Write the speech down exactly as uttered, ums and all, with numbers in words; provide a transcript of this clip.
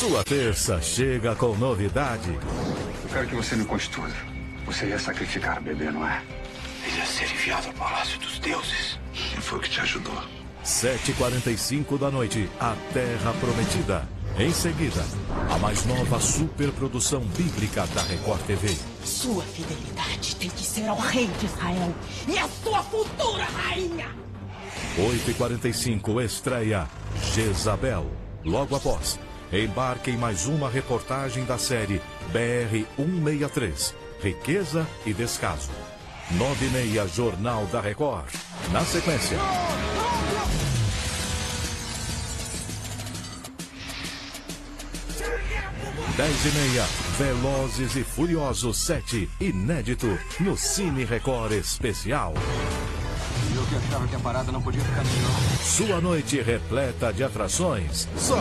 Sua terça chega com novidade. Eu quero que você me conte tudo. Você ia sacrificar o bebê, não é? Ele ia ser enviado ao Palácio dos Deuses. Quem foi que te ajudou? sete e quarenta e cinco da noite, A Terra Prometida. Em seguida, a mais nova superprodução bíblica da Record T V. Sua fidelidade tem que ser ao rei de Israel e a sua futura rainha. oito e quarenta e cinco, estreia Jezabel. Logo após, embarque em mais uma reportagem da série B R cento e sessenta e três, Riqueza e Descaso. nove e meia, Jornal da Record. Na sequência... dez e meia, Velozes e Furiosos sete, inédito, no Cine Record Especial. Eu que achava que a parada não podia ficar melhor. Sua noite repleta de atrações. Só